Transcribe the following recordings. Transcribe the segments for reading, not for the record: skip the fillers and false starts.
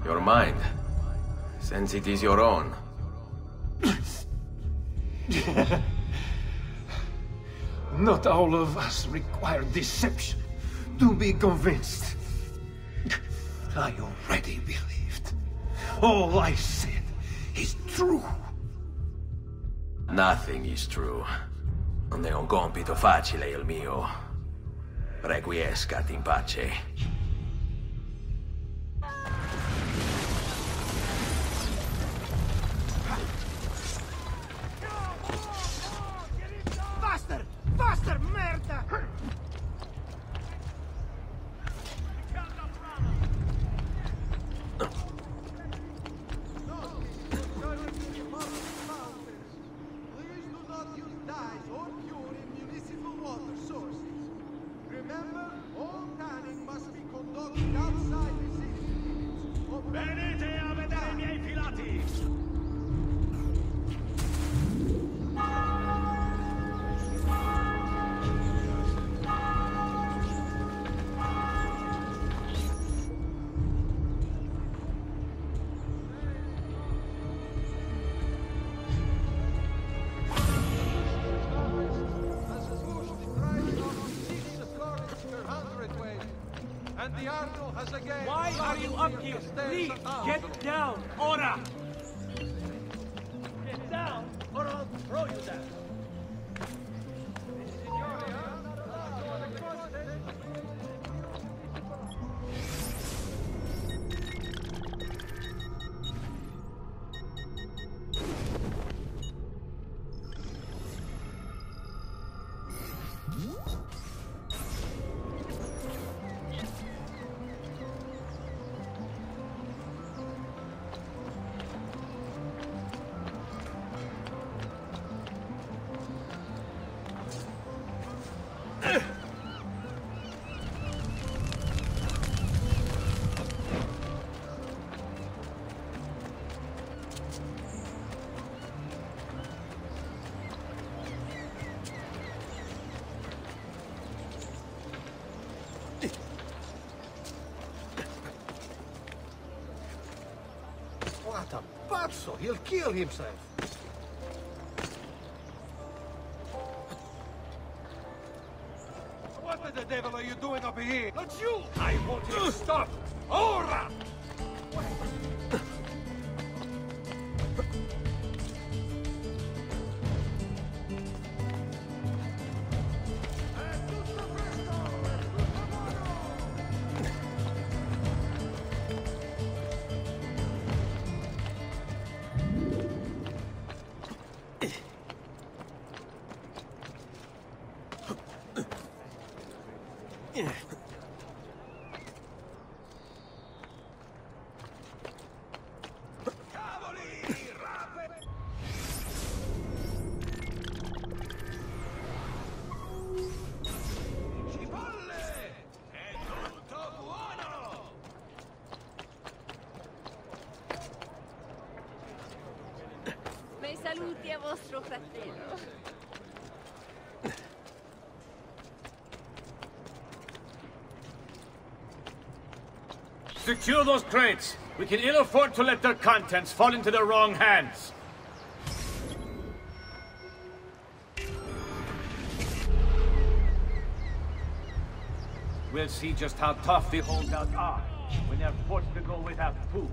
Your mind. Since it is your own. Not all of us require deception to be convinced. I already believed. All I said is true. Nothing is true. Non è un compito facile il mio. Requiescat in pace. Faster! Faster, merda! Venite a vedere i miei filati! Why are you up here? Please, get down! Ora! Get down, or I'll throw you down! What a pazzo! He'll kill himself. What the devil are you doing up here? Not you! I want you to stop! Ora! Miei saluti a vostro fratello. Secure those crates! We can ill afford to let their contents fall into the wrong hands! We'll see just how tough the holdouts are when they're forced to go without food.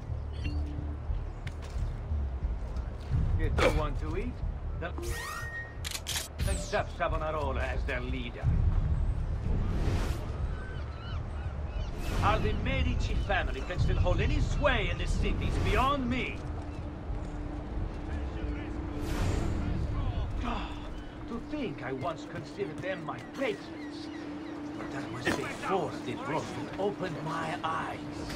If they want to eat, they'll accept Savonarola as their leader. How the Medici family can still hold any sway in the cities beyond me. To think I once considered them my patrons. But that was the force they brought that opened my eyes.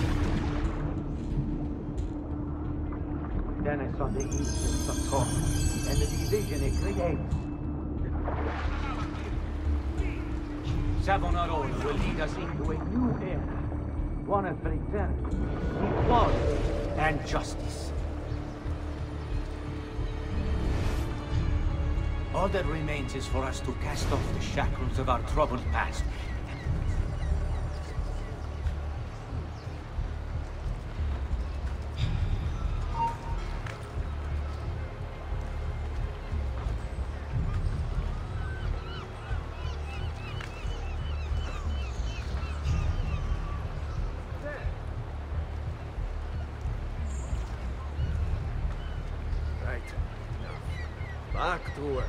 Then I saw the instance of talk and the division it creates. Savonarola will lead us into a new era. One of fraternity, equality, and justice. All that remains is for us to cast off the shackles of our troubled past. talk to her.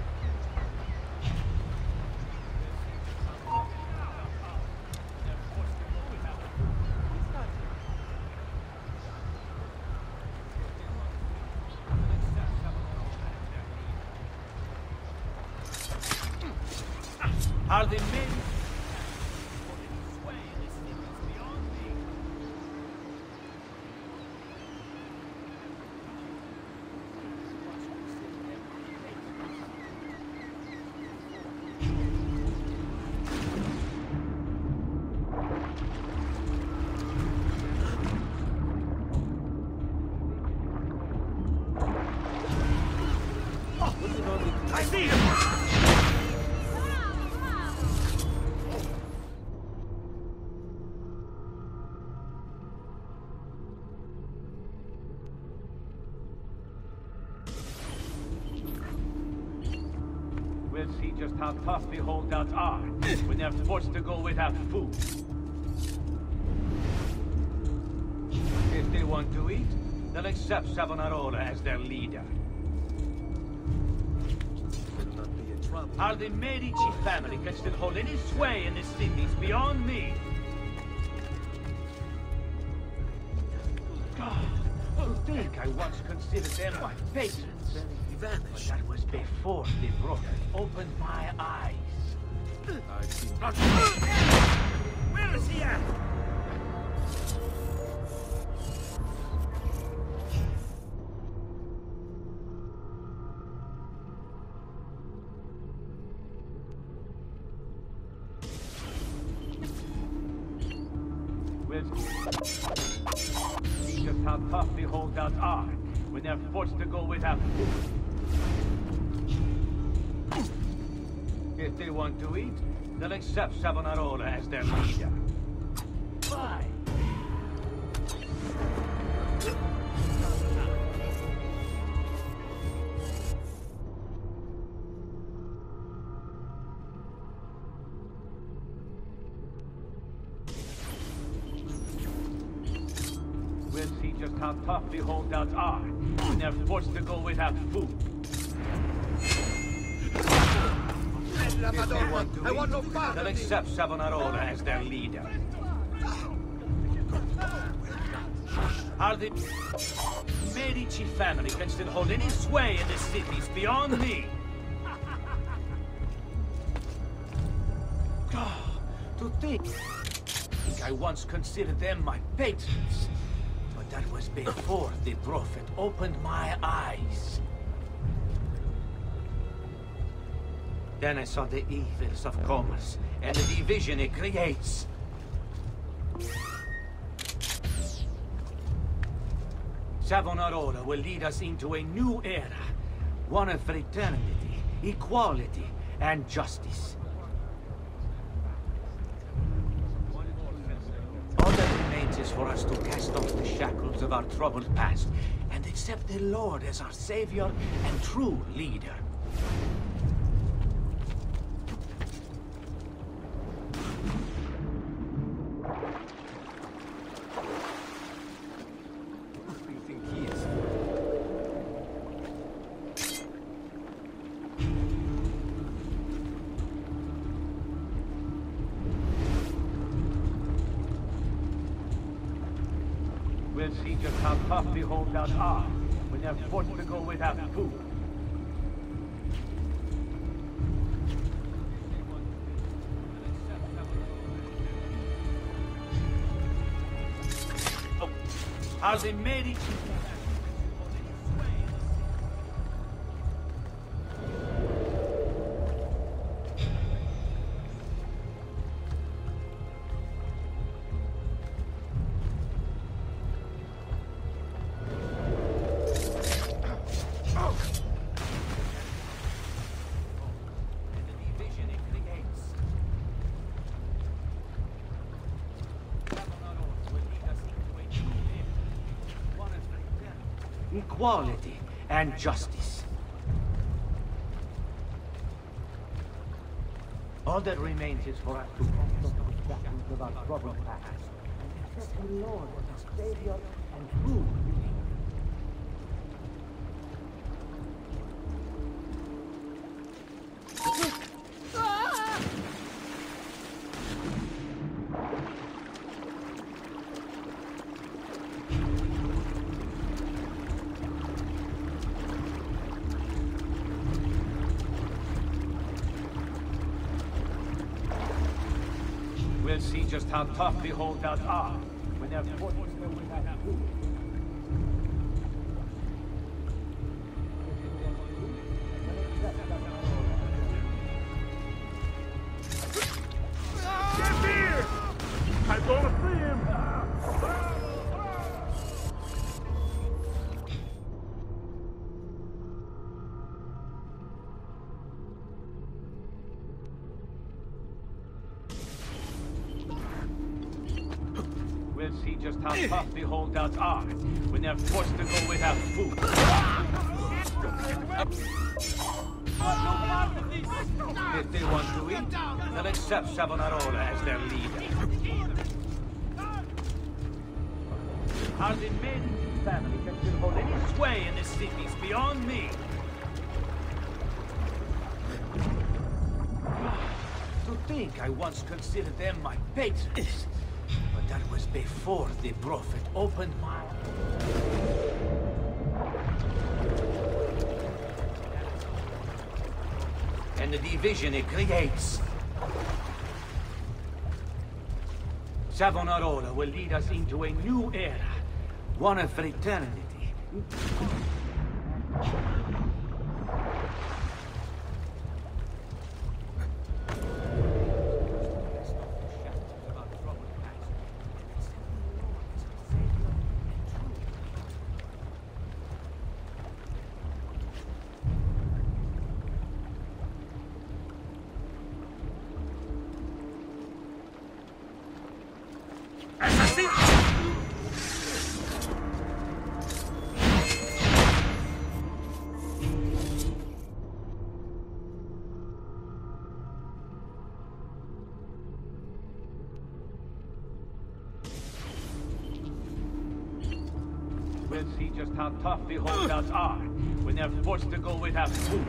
Are the men... I see him! We'll see just how tough the holdouts are when they're forced to go without food. If they want to eat, they'll accept Savonarola as their leader. How the Medici family can still hold any sway in the cities beyond me. To think I once considered them my patrons. But that was before the Prophet opened my eyes. Where is he at? See just how tough the holdouts are when they're forced to go without food. If they want to eat, they'll accept Savonarola as their leader. Why? We'll see just how tough the holdouts are when they're forced to go without food. I want no part They'll of this. accept Savonarola as their leader. Are the Medici family can still hold any sway in the cities beyond me? To think I once considered them my patrons, but that was before the Prophet opened my eyes. Then I saw the evils of commerce and the division it creates. Savonarola will lead us into a new era, one of fraternity, equality, and justice. All that remains is for us to cast off the shackles of our troubled past and accept the Lord as our savior and true leader. We'll see just how tough the holdouts are when they're forced to go without food. Oh, are the Medici? Equality and justice. All that remains is for us to cast off the shackles of our troubled past and accept the Lord as our Savior and true leader. We'll see just how tough the holdouts are when they're forced to go without food. Get here! I'm gonna see him! We'll see just how tough the holdouts are when they're forced to go without food. If they want to eat, they'll accept Savonarola as their leader. Are the Medici family can still hold any sway in the cities beyond me? To think I once considered them my patrons. But that was before the Prophet opened my eyes. And the division it creates. Savonarola will lead us into a new era, one of fraternity. We'll see just how tough the holdouts are when they're forced to go without food.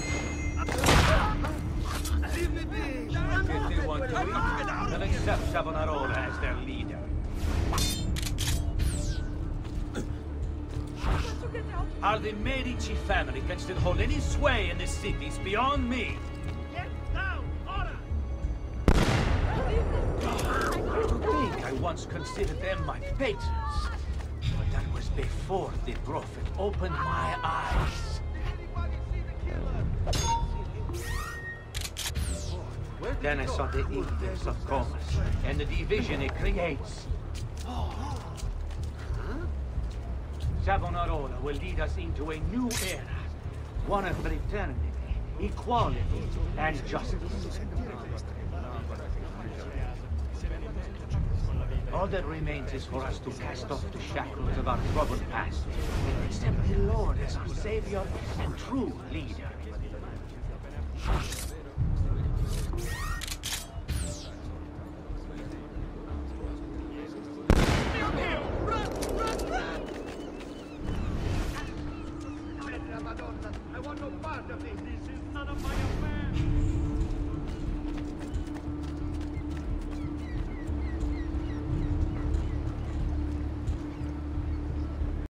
If they want to eat, they'll accept Savonarola as their leader. Are the Medici family can still hold any sway in the cities beyond me? Get down! Order! To think I once considered them my patrons. But that was before the Prophet opened my eyes. Then I saw the evils of commerce and the division it creates. Savonarola will lead us into a new era, one of fraternity, equality, and justice. All that remains is for us to cast off the shackles of our troubled past and accept the Lord as our Savior and true leader. Madonna, I want no part of this. This is none of my affair.